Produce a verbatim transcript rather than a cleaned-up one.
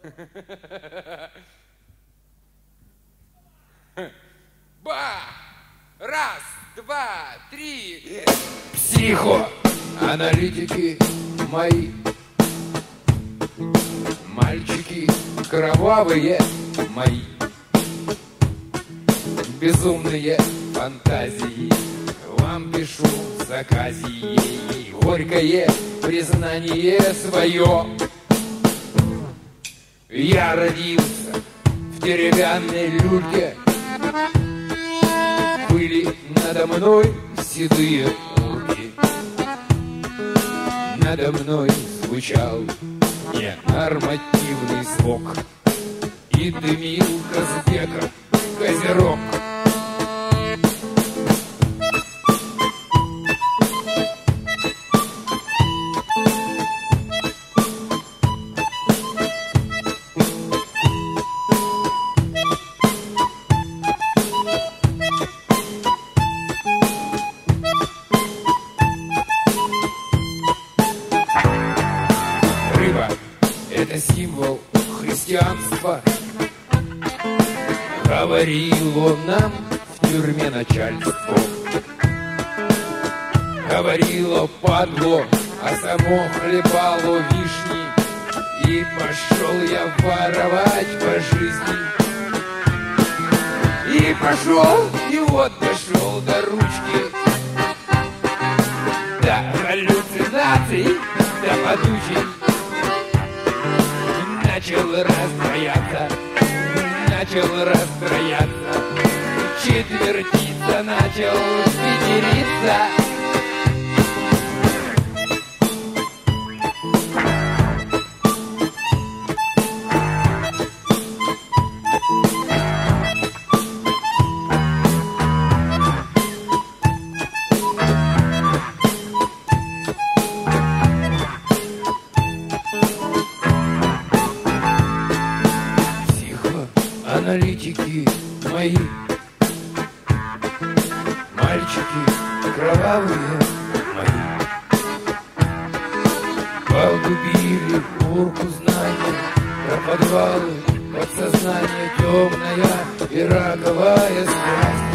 Ба! Раз, два, три. Психоаналитики мои, мальчики кровавые мои, безумные фантазии вам пишу с оказией, горькое признание свое. Я родился в деревянной люльке, были надо мной седые урки, надо мной звучал ненормативный звук и дымил Казбека козерог. Это символ христианства, говорило нам в тюрьме начальство. Говорило падло, а само хлебало вишни. И пошел я воровать по жизни. И пошел, и вот дошел до ручки, до галлюцинаций, до подучей. Начал раздрояться, начал раздрояться, четвертиться, начал пятериться. Аналитики мои, мальчики кровавые мои, погубили урку знания про подвалы, подсознание темная и раковая страсть.